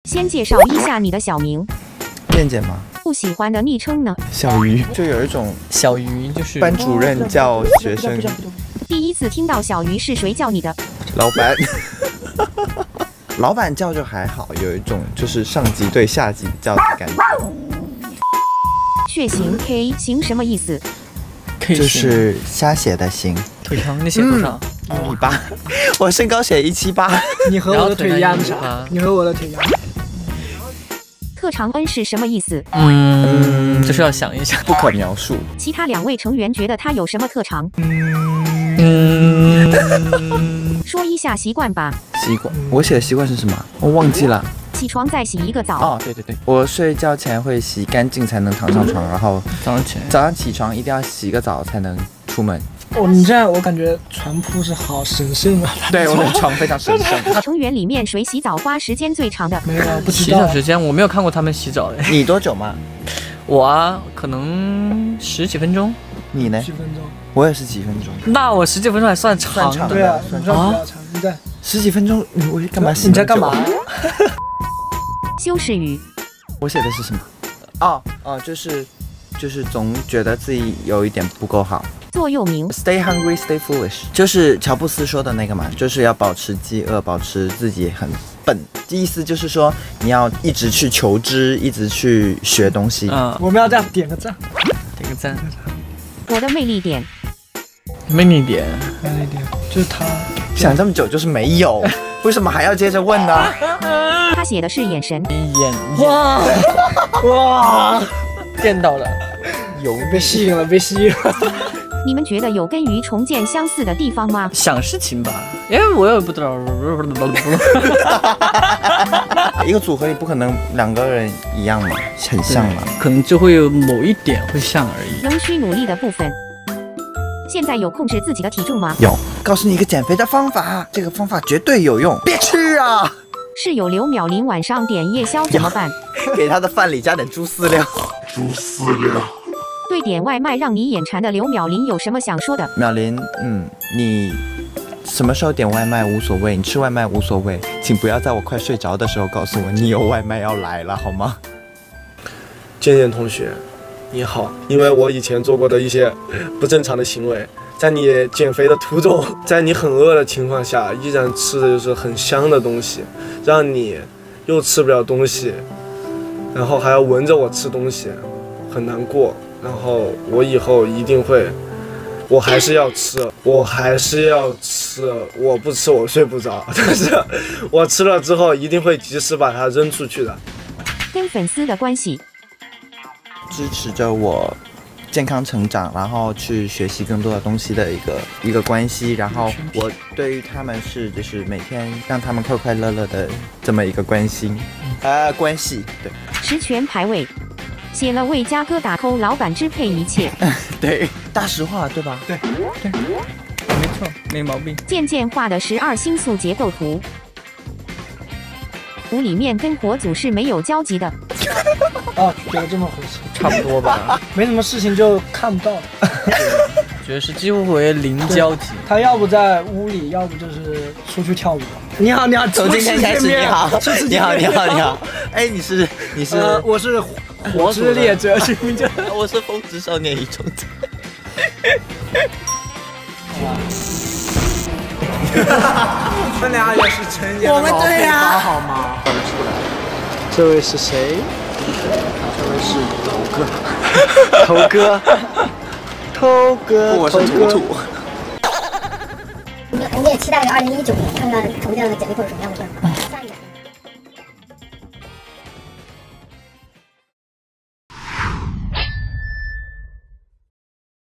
先介绍一下你的小名。 健健吗？ 不喜欢的昵称呢？ 小鱼，就有一种小鱼就是班主任叫学生。 第一次听到小鱼是谁叫你的？ 老板。老板叫就还好，有一种就是上级对下级叫的感觉。 血型 K 型什么意思？ 就是瞎写的型。 腿长你写多少 ？1.8，我身高写178。 你和我的腿一样啥？你和我的腿一样。 特长 N 是什么意思？ 就是要想一想， 不可描述。 其他2位成员觉得他有什么特长？说一下习惯吧。 习惯，我写的习惯是什么？我忘记了。 起床再洗一个澡。 哦，对，我睡觉前会洗干净才能躺上床，然后早上起床一定要洗个澡才能出门。 哦，你这样我感觉床铺是好神圣啊！ 对，我的床非常神圣。 成员里面谁洗澡花时间最长的？ 没有，不知道。 洗澡时间我没有看过他们洗澡的。 你多久吗？ 我啊，可能10几分钟。 你呢？ 10分钟。 我也是几分钟。 那我10几分钟还算长？ 对啊，算比较长。你在 10几分钟，我干嘛洗？ 你在干嘛？ 修饰语。 我写的是什么？就是总觉得自己有一点不够好。 座右铭 Stay hungry, stay foolish， 就是乔布斯说的那个嘛，就是要保持饥饿，保持自己很笨。意思就是说，你要一直去求知，一直去学东西。 我们要这样点个赞， 点个赞。 我的魅力点， 魅力点就是他想这么久就是没有，为什么还要接着问呢？ 他写的是眼神。 哇， 见到了， 被吸引了，被吸引了。 你们觉得有跟鱼重建相似的地方吗？ 想事情吧，因为我也不知道。 一个组合里不可能2个人一样嘛，很像嘛， 可能就会有某一点会像而已。 仍需努力的部分。现在有控制自己的体重吗？ 有，告诉你一个减肥的方法，这个方法绝对有用，别吃啊！ 室友刘淼林晚上点夜宵怎么办？ 给他的饭里加点猪饲料。 对点外卖让你眼馋的刘淼林有什么想说的？ 淼林，你什么时候点外卖无所谓，你吃外卖无所谓，请不要在我快睡着的时候告诉我你有外卖要来了，好吗？ 健健同学，你好，因为我以前做过的一些不正常的行为，在你减肥的途中，在你很饿的情况下，依然吃的就是很香的东西，让你又吃不了东西，然后还要闻着我吃东西，很难过。然后我以后一定会，我还是要吃，我不吃我睡不着，但是我吃了之后一定会及时把它扔出去的。 跟粉丝的关系， 支持着我健康成长，然后去学习更多的东西的一个关系，然后我对于他们就是每天让他们快快乐乐的这么一个关系，关系。对， 十全排位。写了为嘉哥打 call， 老板支配一切。 对，大实话，对吧？ 对，没错，没毛病。 渐渐画的12星宿结构图，图里面跟火组是没有交集的。 哦，觉得这么回事， 差不多吧。 没什么事情就看不到了。 觉得是几乎为零交集。 他要不在屋里，要不就是出去跳舞。你好， 从今天开始，你好。哎，你是？ 我是火之猎者，是名叫。 我是风之少年一种子。 你们俩也是成年的老对呀，好吗？这位是谁？这位是头哥。 我是图图。 你也期待着2019年看看重建的简历会有什么样的变化？